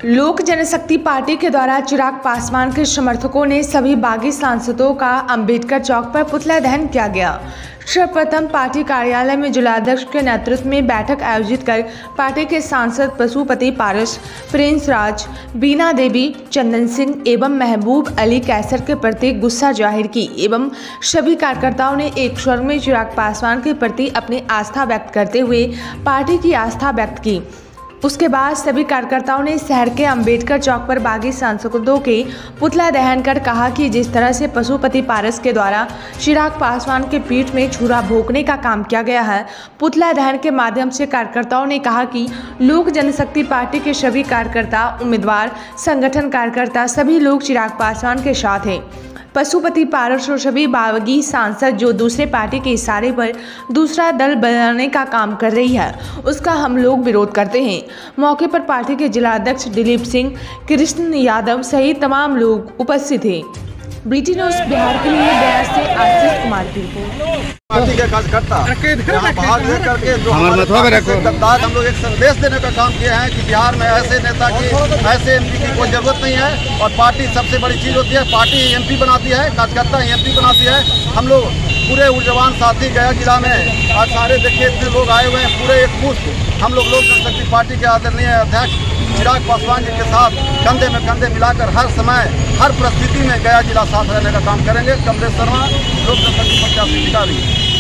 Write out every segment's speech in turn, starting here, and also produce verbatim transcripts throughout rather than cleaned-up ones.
लोक जनशक्ति पार्टी के द्वारा चिराग पासवान के समर्थकों ने सभी बागी सांसदों का अंबेडकर चौक पर पुतला दहन किया गया। सर्वप्रथम पार्टी कार्यालय में जिलाध्यक्ष के नेतृत्व में बैठक आयोजित कर पार्टी के सांसद पशुपति पारस, प्रिंस राज, बीना देवी, चंदन सिंह एवं महबूब अली कैसर के प्रति गुस्सा जाहिर की एवं सभी कार्यकर्ताओं ने एक स्वर में चिराग पासवान के प्रति अपनी आस्था व्यक्त करते हुए पार्टी की आस्था व्यक्त की। उसके बाद सभी कार्यकर्ताओं ने शहर के अंबेडकर चौक पर बागी सांसदों के पुतला दहन कर कहा कि जिस तरह से पशुपति पारस के द्वारा चिराग पासवान के पीठ में छुरा भोंकने का काम किया गया है, पुतला दहन के माध्यम से कार्यकर्ताओं ने कहा कि लोक जनशक्ति पार्टी के सभी कार्यकर्ता, उम्मीदवार, संगठन कार्यकर्ता सभी लोग चिराग पासवान के साथ हैं। पशुपति पारस और सभी बागी सांसद जो दूसरे पार्टी के इशारे पर दूसरा दल बनाने का काम कर रही है, उसका हम लोग विरोध करते हैं। मौके पर पार्टी के जिलाध्यक्ष दिलीप सिंह, कृष्ण यादव सहित तमाम लोग उपस्थित थे। ब्रिटिश न्यूज बिहार के लिए गया से आशीष कुमार की रिपोर्ट। पार्टी के कार्यकर्ता यहाँ भाग लेकर के जो हमारे गद्दार हम लोग एक संदेश देने का काम किए हैं कि बिहार में ऐसे नेता की, ऐसे एमपी की कोई जरूरत नहीं है और पार्टी सबसे बड़ी चीज़ होती है। पार्टी एमपी बनाती है, कार्यकर्ता एमपी बनाती है। हम लोग पूरे ऊर्जवान साथी गया जिला में आज सारे देखिए इतने लोग आए हुए हैं, पूरे एक मुश्त हम लोग लोक जनशक्ति पार्टी के आदरणीय अध्यक्ष चिराग पासवान जी के साथ कंधे में कंधे मिलाकर हर समय हर परिस्थिति में गया जिला साथ रहने का काम करेंगे। कमलेश शर्मा, लोक जनशक्ति प्रत्याशी अधिकारी।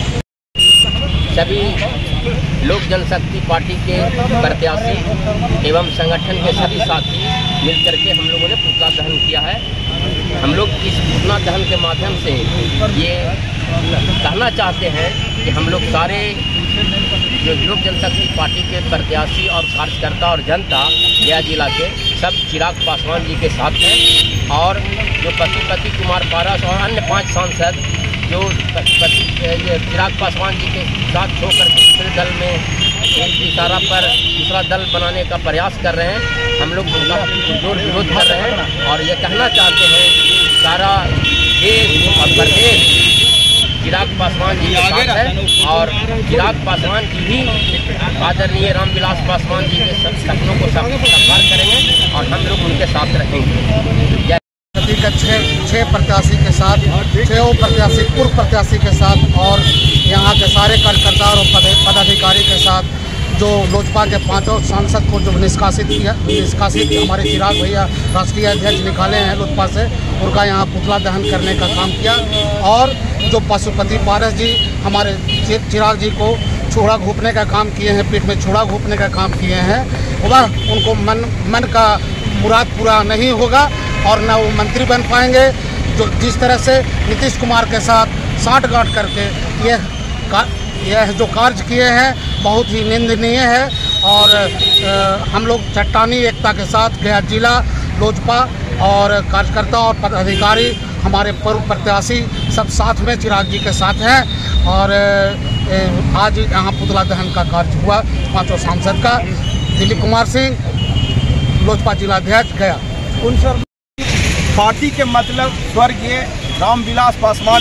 सभी लोक जनशक्ति पार्टी के प्रत्याशी एवं संगठन के सभी साथी मिलकर के हम लोगों ने पुतला दहन किया है। हम लोग इस पुतला दहन के माध्यम से ये कहना चाहते हैं कि हम लोग सारे जो लोक जनशक्ति पार्टी के प्रत्याशी और कार्यकर्ता और जनता गया जिला के सब चिराग पासवान जी के साथ हैं और जो पशुपति कुमार पारस और अन्य पांच सांसद जो चिराग पासवान जी के साथ छोड़कर दूसरे दल में एक इशारा पर दूसरा दल बनाने का प्रयास कर रहे हैं, हम लोग उनका जोर विरोध कर रहे हैं और ये कहना चाहते हैं कि सारा देश और प्रदेश चिराग पासवान जी के साथ है और चिराग पासवान जी भी आदरणीय रामविलास पासवान जी के सपनों को साकार करेंगे और हम लोग उनके साथ रहेंगे। के छः छः प्रत्याशी के साथ, छः प्रत्याशी पूर्व प्रत्याशी के साथ और यहाँ के सारे कार्यकर्ता और पदाधिकारी के साथ जो लोजपा के पांचों सांसद को जो निष्कासित किया निष्कासित हमारे चिराग भैया राष्ट्रीय अध्यक्ष निकाले हैं लोजपा से, उनका यहाँ पुतला दहन करने का काम किया। और जो पशुपति पारस जी हमारे चिराग जी को छुरा घोंपने का काम किए हैं, पीठ में छुरा घोंपने का काम किए हैं, वह उनको मन मन का मुराद पूरा नहीं होगा और न वो मंत्री बन पाएंगे। जो जिस तरह से नीतीश कुमार के साथ साठगांठ करके यह यह जो कार्य किए हैं बहुत ही निंदनीय है और आ, हम लोग चट्टानी एकता के साथ गया जिला लोजपा और कार्यकर्ता और पदाधिकारी हमारे पूर्व प्रत्याशी सब साथ में चिराग जी के साथ हैं और आ, आज यहाँ पुतला दहन का कार्य हुआ पांचों सांसद का। दिलीप कुमार सिंह, लोजपा जिलाध्यक्ष गया। उन सर पार्टी के मतलब स्वर्गीय रामविलास पासवान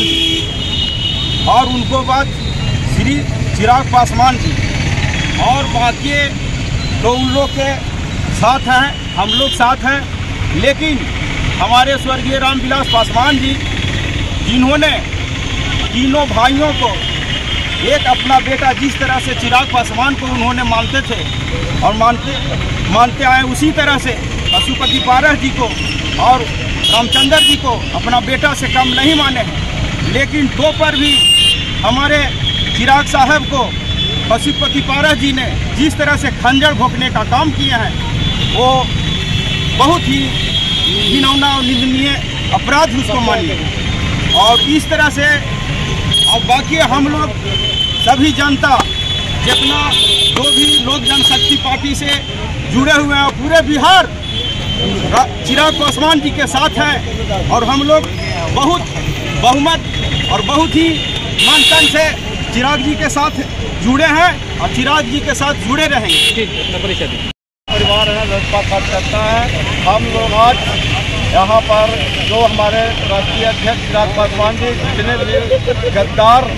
जी और उनको बाद श्री चिराग पासवान जी और बाकी तो उन लोग के साथ हैं, हम लोग साथ हैं। लेकिन हमारे स्वर्गीय रामविलास पासवान जी जिन्होंने तीनों भाइयों को एक अपना बेटा जिस तरह से चिराग पासवान को उन्होंने मानते थे और मानते मानते आए, उसी तरह से पशुपति पारस जी को और रामचंद्र जी को अपना बेटा से कम नहीं माने हैं। लेकिन तो पर भी हमारे चिराग साहब को पशुपति पारस जी ने जिस तरह से खंजर भोंकने का काम किए हैं वो बहुत ही घिनौना और निंदनीय अपराध उसको मानिए। और इस तरह से और बाकी हम लोग सभी जनता जितना जो भी लोक जनशक्ति पार्टी से जुड़े हुए हैं पूरे बिहार चिराग पासवान जी के साथ हैं और हम लोग बहुत बहुमत और बहुत ही मन तन से चिराग जी के साथ जुड़े हैं और चिराग जी के साथ जुड़े रहेंगे। परिवार है, लोजपा कार्यकर्ता है। हम लोग आज यहाँ पर जो हमारे राष्ट्रीय अध्यक्ष चिराग पासवान जी जितने भी गद्दार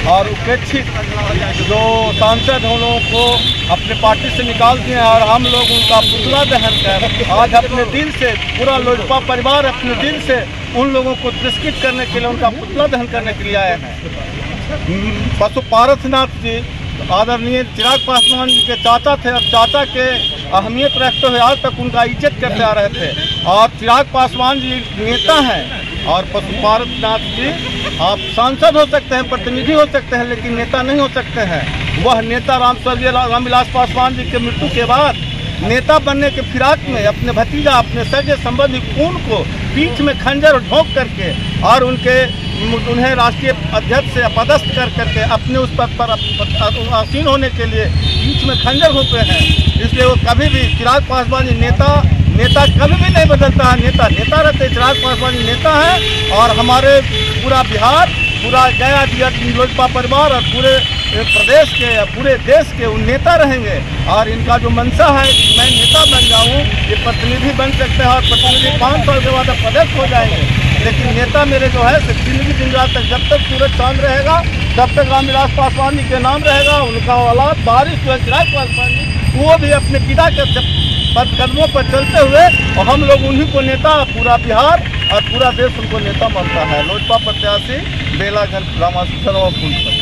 और उपेक्षित जो सांसद उन लोगों को अपने पार्टी से निकाल दिए और हम लोग उनका पुतला दहन कर आज अपने दिल से पूरा लोजपा परिवार अपने दिल से उन लोगों को तिरस्कृत करने के लिए उनका पुतला दहन करने के लिए आए हैं। पशु पारसनाथ जी आदरणीय चिराग पासवान जी के चाचा थे और चाचा के अहमियत रखते हुए आज तक उनका इज्जत करते आ रहे थे। और चिराग पासवान जी नेता हैं और पशुपारसनाथ जी आप सांसद हो सकते हैं, प्रतिनिधि हो सकते हैं, लेकिन नेता नहीं हो सकते हैं। वह नेता राम स्वर्गीय रामविलास पासवान जी के मृत्यु के बाद नेता बनने के फिराक में अपने भतीजा अपने सगे संबंधी खून को पीठ में खंजर झोंक करके और उनके उन्हें राष्ट्रीय अध्यक्ष से अपदस्थ कर करके अपने उस पद पर आसीन होने के लिए बीच में खंजर घोंपे हैं। इसलिए वो कभी भी चिराग पासवान जी नेता नेता कभी भी नहीं बदलता है। नेता नेता रहते चिराग पासवान जी नेता है और हमारे पूरा बिहार पूरा गया लोजपा परिवार और पूरे प्रदेश के या पूरे देश के उन नेता रहेंगे। और इनका जो मंशा है कि मैं नेता बन जाऊं, ये प्रतिनिधि बन सकते हैं और प्रतिनिधि पाँच साल के बाद अध्यक्ष हो जाएंगे, लेकिन नेता मेरे जो है जिंदगी दिन रात तक जब तक सूरज चांद रहेगा तब तक रामविलास पासवान जी के नाम रहेगा। उनका औलाद बारिश जो है चिराग पासवान जी वो भी अपने पिता के पद कदमों पर चलते हुए और हम लोग उन्हीं को नेता पूरा बिहार और पूरा देश उनको नेता मानता है। लोजपा प्रत्याशी बेलागंज रामाशंकर और फूल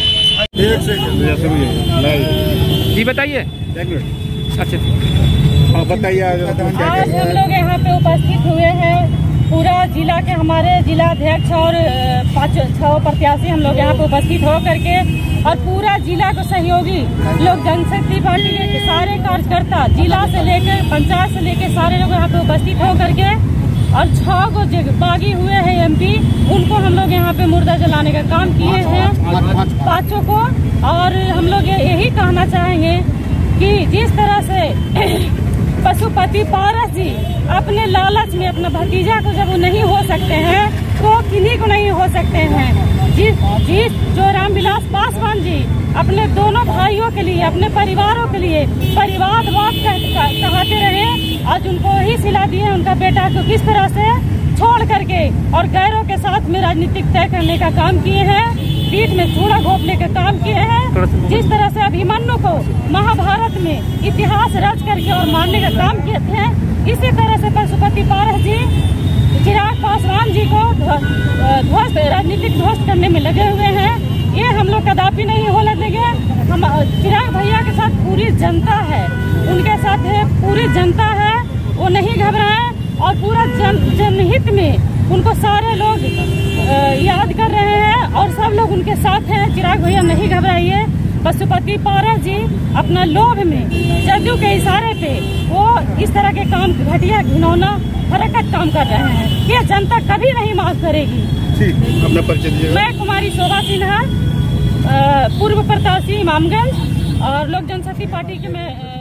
जी बताइए। अच्छा हाँ बताइए। आज हम लोग यहाँ पे उपस्थित हुए हैं, पूरा जिला के हमारे जिला अध्यक्ष और पाँच छह प्रत्याशी हम लोग यहाँ पे उपस्थित हो करके और पूरा जिला को सहयोगी लोग जनशक्ति पार्टी के सारे कार्यकर्ता जिला से लेकर पंचायत से लेकर सारे लोग यहाँ पे उपस्थित हो करके और छह को बागी हुए हैं एमपी उनको हम लोग यहाँ पे मुर्दा जलाने का काम किए हैं पाँचों को। और हम लोग यही कहना चाहेंगे कि जिस तरह से पशुपति पारस जी अपने लालच में अपना भतीजा को जब वो नहीं हो सकते हैं तो किन्हीं को नहीं हो सकते हैं। जिस जिस जो रामविलास पासवान जी अपने दोनों भाइयों के लिए अपने परिवारों के लिए परिवारवाद कहते रहे, आज उनको ही सिला दिए उनका बेटा को किस तरह से छोड़ करके और गैरों के साथ में राजनीतिक तय करने का काम किए हैं, पीठ में चूड़ा घोंपने का काम किए हैं। जिस तरह से अभिमन्यु को महाभारत में इतिहास रच करके और मारने का काम किए थे, इसी तरह से पशुपति पारस जी चिराग पासवान जी को ध्वस्त राजनीतिक ध्वस्त करने में लगे हुए हैं। ये हम लोग कदापि नहीं होने देंगे। हम चिराग भैया के साथ पूरी जनता है, उनके साथ है पूरी जनता है, वो नहीं घबराए और पूरा जन जनहित में उनको सारे लोग याद कर रहे हैं और सब लोग उनके साथ हैं। चिराग भैया नहीं घबराइए। पशुपति पारस जी अपना लोभ में जदयू के इशारे पे वो इस तरह के काम घटिया घिनौना हरकत काम कर रहे हैं, ये जनता कभी नहीं माफ करेगी। ठीक, अपना परिचय दीजिए। मैं कुमारी शोभा सिन्हा, पूर्व प्रत्याशी इमामगंज और लोक जनशक्ति पार्टी के मैं